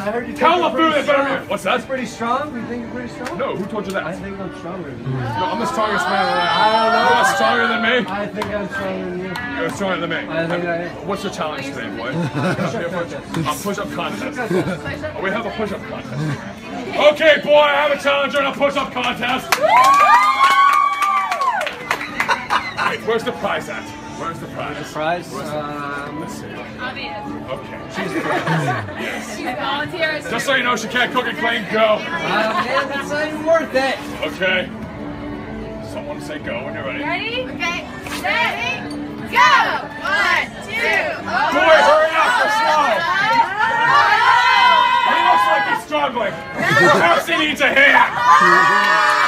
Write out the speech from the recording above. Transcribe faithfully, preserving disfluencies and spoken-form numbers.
I heard you think Count you're the pretty food, it better strong. be. What's that? That's pretty strong? You think you're pretty strong? No, who told you that? I think I'm stronger than you. No, I'm the strongest man alive. I don't know. You're stronger than me? I think I'm stronger than you. You're stronger than me. I think I am. What's your challenge today, boy? A push-up contest. Oh, we have a push-up contest. Okay, boy, I have a challenger in a push-up contest. Wait, where's the prize at? Where's the prize? The prize? Where's the- Um, Let's see. Obvious. Okay. She's the prize. Yes. She's volunteers. Just so you know, she can't cook and clean. Go. uh, man, that's not even worth it. Okay. Someone say go when you're ready. Ready? Okay. Ready? Go! One, two, oh. Boy, hurry up, you're slow. He looks like he's struggling. Perhaps he needs a hand.